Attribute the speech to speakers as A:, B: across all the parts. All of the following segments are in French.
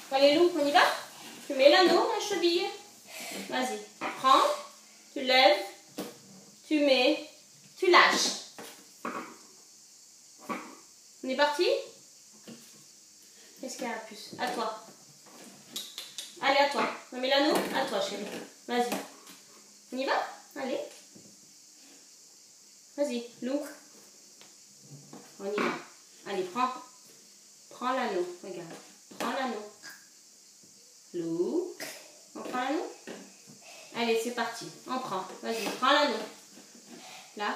A: Allez, Lou, on y va? Tu mets l'anneau, la cheville. Vas-y, prends, tu lèves, tu mets, tu lâches. On est parti? Qu'est-ce qu'il y a à plus? À toi. Allez, à toi. On met l'anneau? À toi, chérie. Vas-y. On y va? Allez. Vas-y, Lou. On y va. Allez, prends. Prends l'anneau. Regarde. Prends l'anneau. Lou. On prend l'anneau? Allez, c'est parti. On prend. Vas-y, prends l'anneau. Là.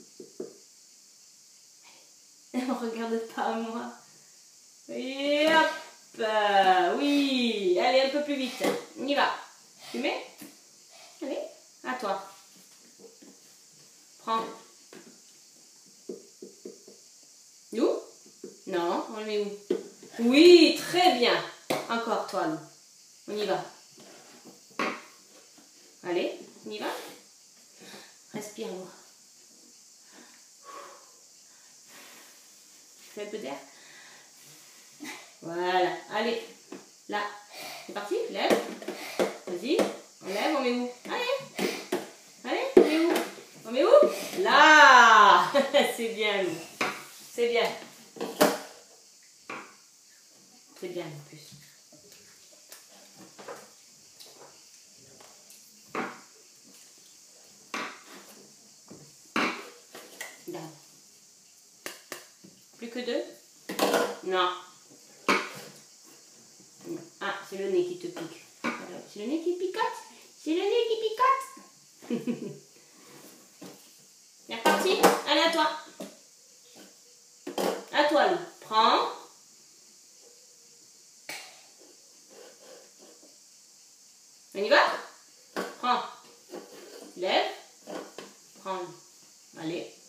A: Ne regarde pas à moi. Et hop. Oui. Allez, un peu plus vite. On y va. Tu mets? Allez. À toi. Prends. Lou? Non, on le met où? Oui, très bien. Encore toi, Lou. On y va. Allez, on y va. Respire, Lou. Fais un peu d'air. Voilà. Allez. Là. C'est parti. Lève. Vas-y. On lève, on met où? Allez. Allez, on met où? On met où? Là. C'est bien, Lou. C'est bien. C'est bien en plus. Là. Plus que deux? Non. Ah, c'est le nez qui te pique. C'est le nez qui picote? C'est le nez qui picote? C'est reparti? Allez, à toi. À toi, Lou. Prends. On y va? Prends. Lève. Prends. Allez.